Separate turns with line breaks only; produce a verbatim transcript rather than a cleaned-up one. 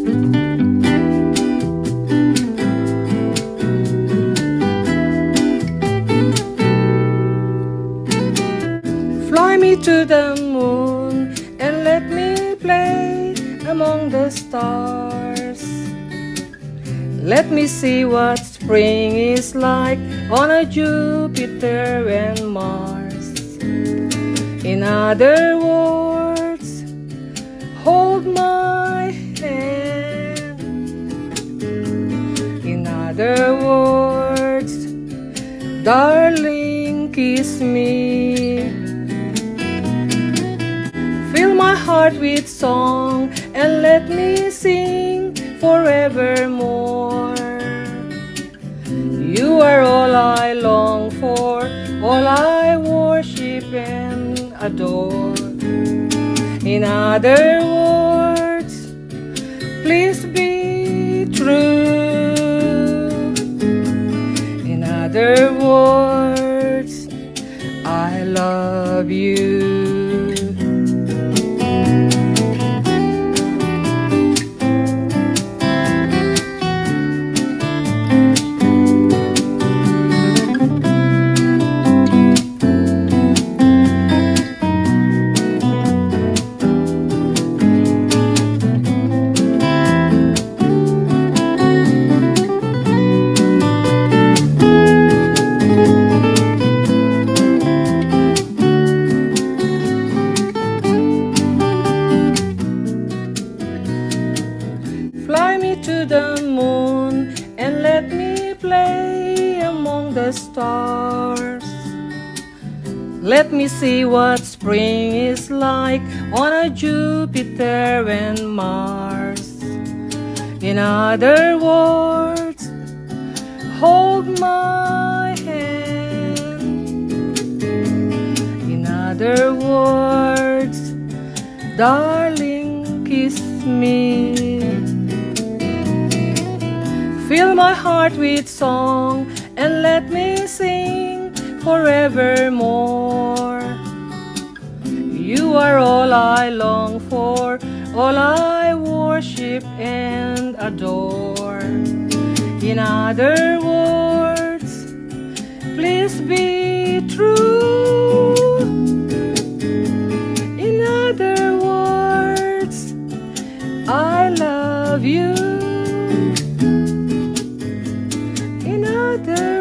Fly me to the moon and let me play among the stars. Let me see what spring is like on a Jupiter and Mars. In other words, hold my hand. In other words, darling, kiss me. Fill my heart with song and let me sing forevermore. You are all I long for, all I worship and adore. In other words, please be true. In other words, I love you. Fly me to the moon and let me play among the stars. Let me see what spring is like on a Jupiter and Mars. In other words, hold my hand. In other words, darling, kiss me. Fill my heart with song and let me sing forevermore. You are all I long for, all I worship and adore. In other words, please be true. In other words, I love you. In other